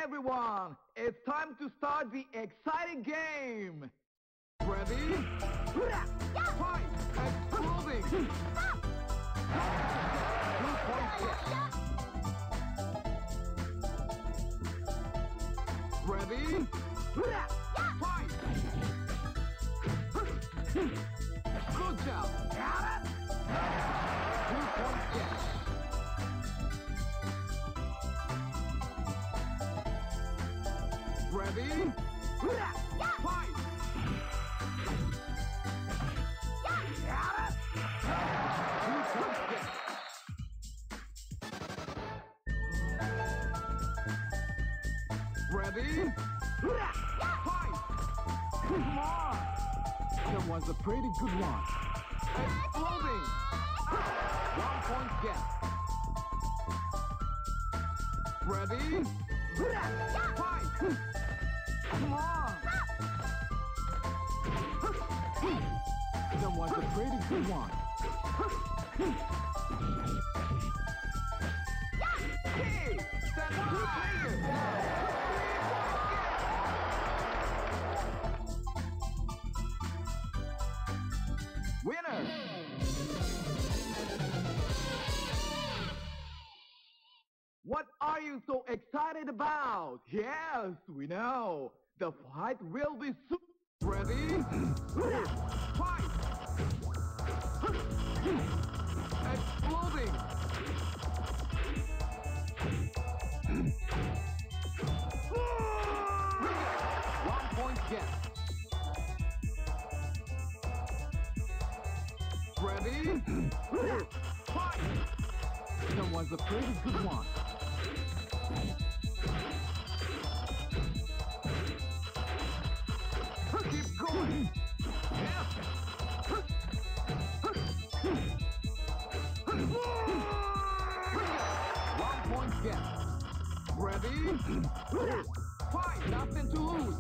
everyone, it's time to start the exciting game. Ready? Fight! Exploding! 2 points set. Ready? Fight! Good job! 2 points set. Ready? Fight! Ready? Fight! Come on! That was a pretty good one. Exploding! 1 point gap. Ready? Fight! Come on! That was a pretty good one. Hey! Stand two players! Winner! What are you so excited about? Yes, we know. The fight will be soon. Ready? Fight! Exploding! One point gap. Ready? Fight! That was a pretty good one. Keep going! Yes! 1 point gap. Ready? Fight! Nothing to lose!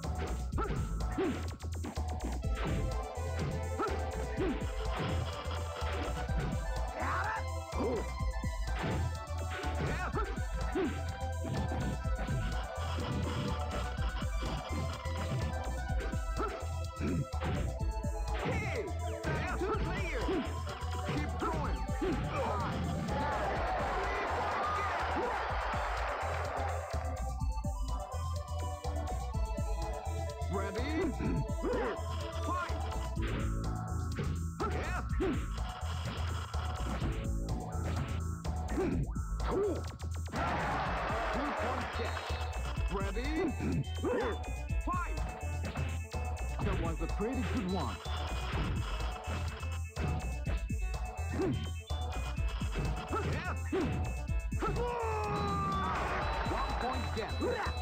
Hey! That's two players! Keep going! Ready? Fight! Yes! 2 point catch! Ready? Fight! That was a pretty good one. Yes! 1 point gap.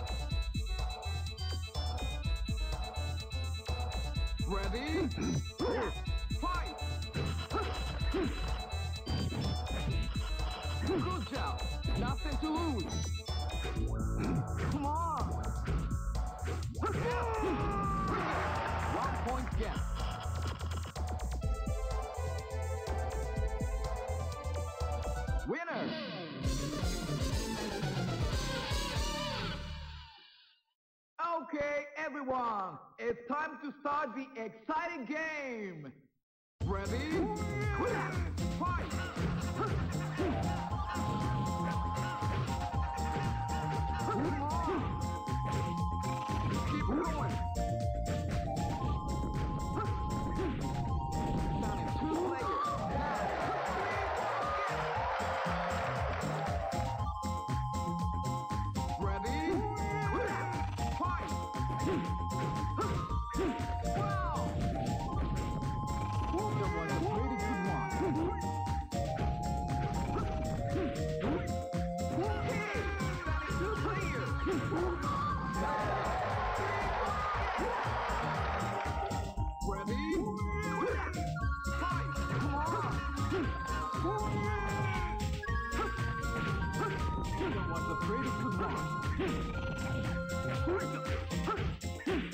Ready? Fight! Good job. Nothing to lose. Come on. Yes! 1 point gap. Winner! Okay, everyone, it's time to start the exciting game. Ready? Fight! Come on! Keep going! Down in 2 players. Ready? Fight! Wow! That was a pretty good one. Hey! Standing 2 players. Ready? Fight! Come on! That was a pretty good one.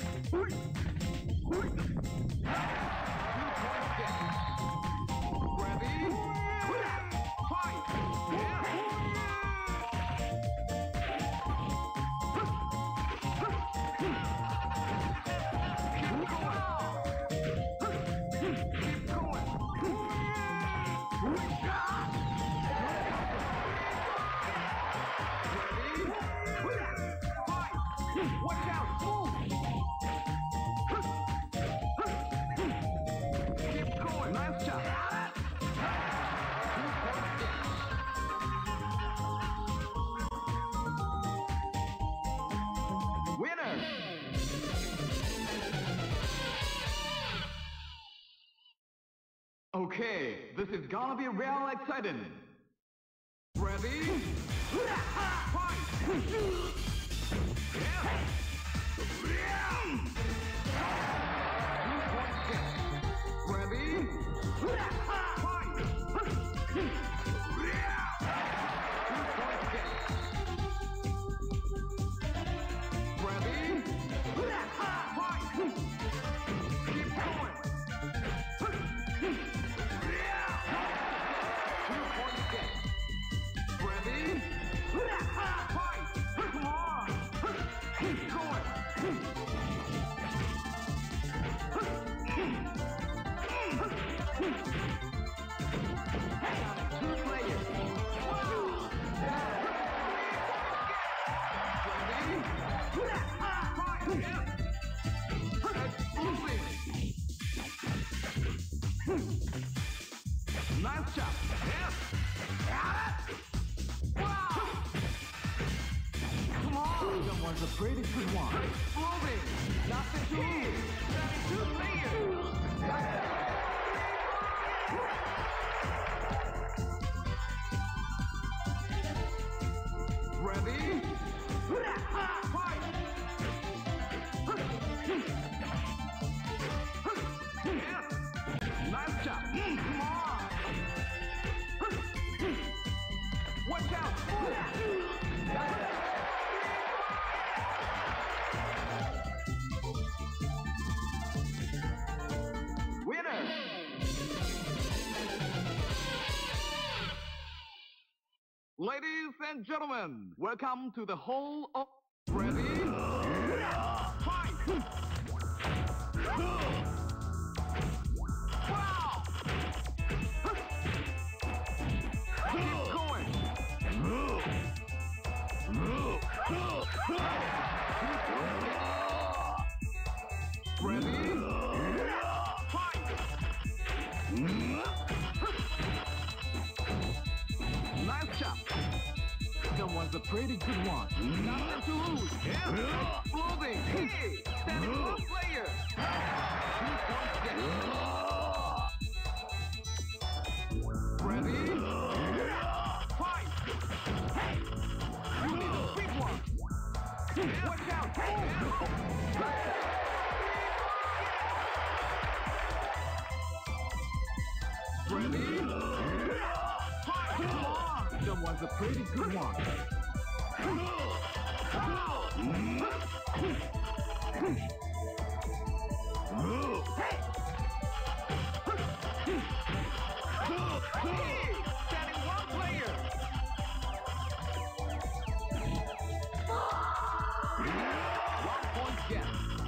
Watch out! Move! Keep going. Nice job. Winner! Okay, this is gonna be real exciting. Ready? Fight! Ready? Fight! Ready? Fight! Keep going! 2 points get. Ready? Fight! Come on! Keep going! Two players. Ready? Fight! Explosive! Nice job! Yes! Wow! Come on! That was a pretty good one. Exploding! Nothing to lose! 2 players! Ready? Fight! Yes! Nice job! Come on! Watch out! Winner! Ladies and gentlemen, welcome to the Hall of... Ready? Fight! Wow! Keep going! Ready? Fight! Nice job! That was a pretty good one. Nothing to lose. Yeah. Exploding. Hey, standing one player. 2 points get. Ready? Fight! Hey! You need a big one. Watch out! Ready? Fight! Come on! That was a pretty good one. Standing one player. 1 point gap.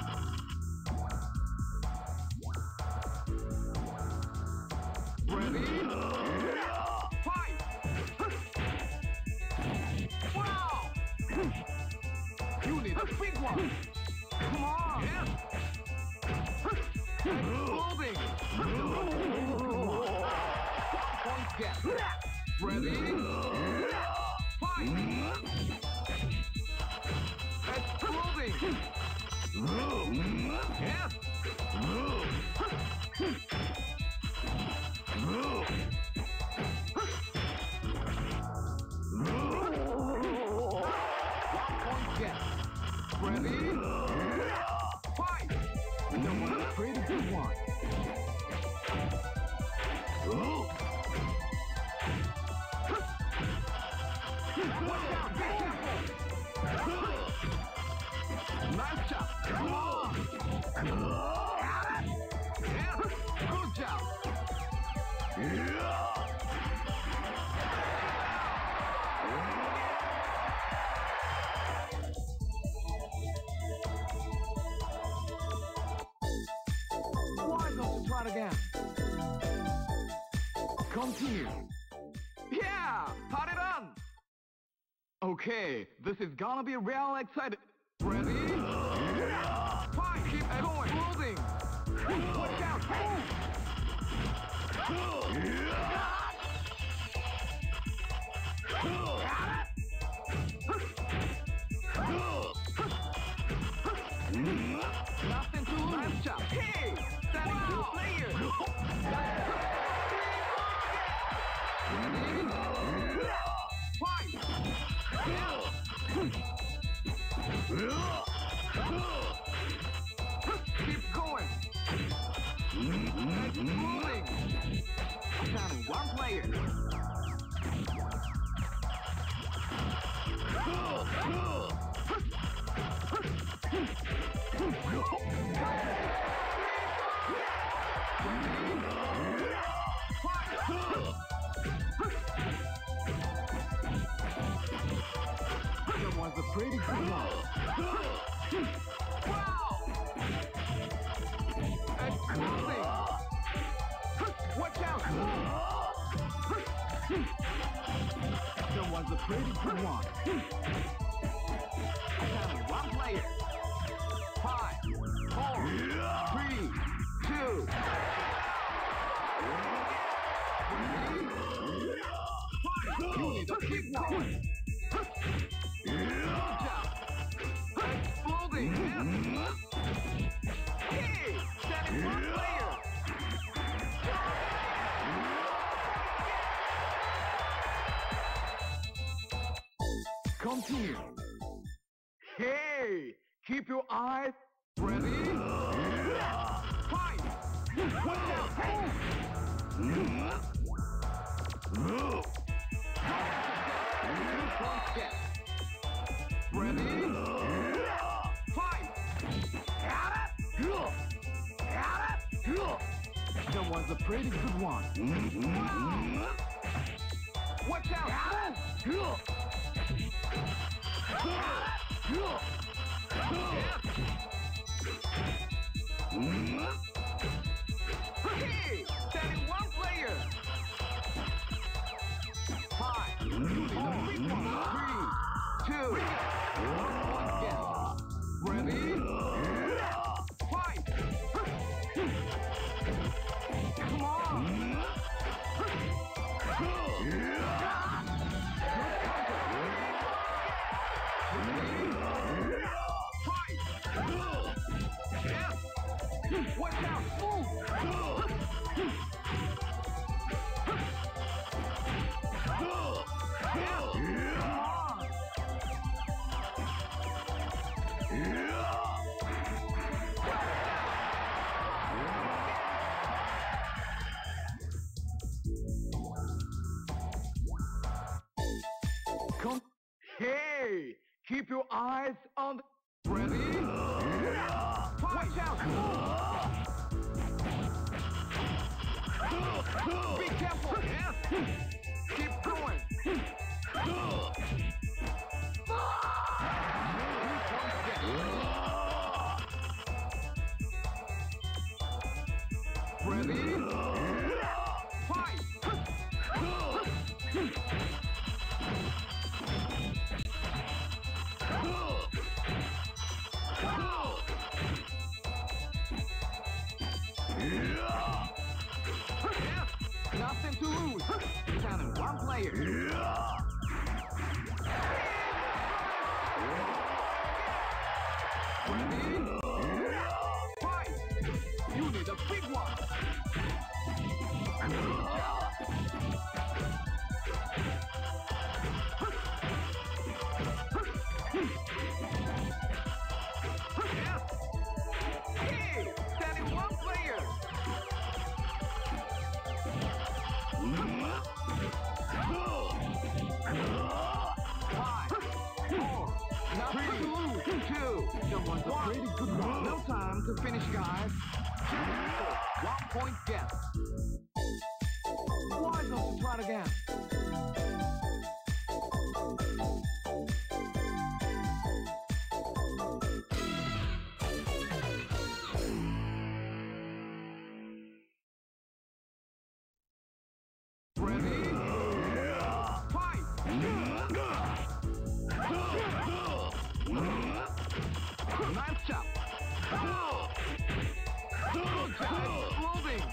Ready? Fight! Wow! You need a big one. Come on! Yes. Exploding! 1 point gap. Ready? Fight! Exploding! Yes! 1 point gap. Ready? Fight! That was a pretty good one. Watch out, be careful! Nice job! Come on! Yeah, good job! Why don't you try it again? Continue. Yeah, party done. Okay, this is gonna be real exciting. Ready? Nothing to lose. Nice job. Hey! Standing two players. Fight! Keep going. Moving. Standing one player. That was a pretty good one. Wow! Exploding! Watch out! That was a pretty good one. Only one player. 5, 4, 3, 2. You need a big one. Good job. Exploding. Hey, standing one player. Continue. Hey, keep your eyes ready. Fight. Watch out. Ready? Fight! That was a pretty good one. Wow. Watch out! Hey! Standing one player! 5, 4, 3, 2, 1 again. Ready? Fight! Come on! Fight! Yes! Watch out! Move! Hey! Keep your eyes on the... Ready? Watch out! Be careful! Yes! Keep going! Ready? Fight! Nothing to lose. Counting one player. Ready? Fight! You need a big one. Hey! Standing one player. 5, 4, nothing to lose. 2, that was a pretty good one. No time to finish, guys. 1 point gap. Why don't you try it again? Ready? Fight! Nice job! Good job! Exploding!